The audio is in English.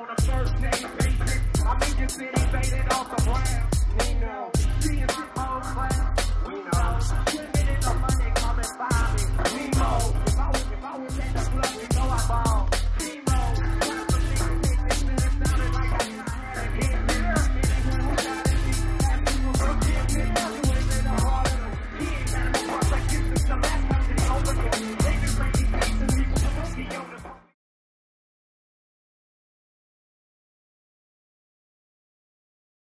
on a first name basis. I make your city faded off the ground. Nino,